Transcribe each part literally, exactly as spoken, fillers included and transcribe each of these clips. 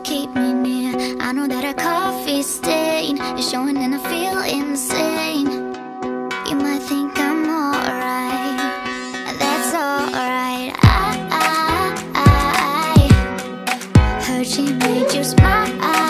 keep me near. I know that our coffee stain is showing and I feel insane. You might think I'm alright, that's alright. I, I, I heard she made you smile.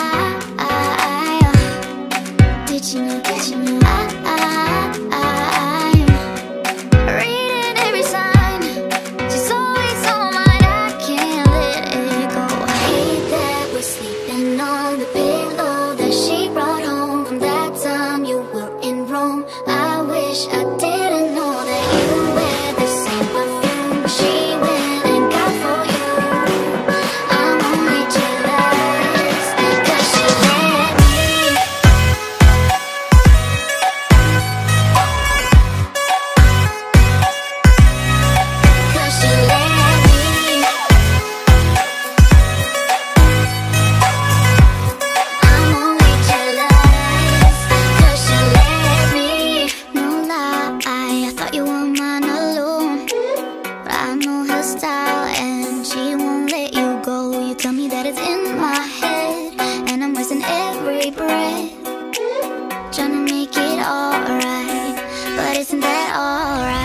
Did you know, did you know I, I, I'm reading every sign. She's always on mine, I can't let it go. Hate that we're sleeping on the pillow that she brought home from that time you were in Rome. I wish I didn't know that you wear the same perfume she went and got for you. I'm only jealous cause she let me. Cause she let me. I'm only jealous cause she let me. No lie, I thought you were mine alone, but I know her style and she won't let you go. You tell me that it's in my head and I'm wasting every breath trying to make it alright, but isn't that alright?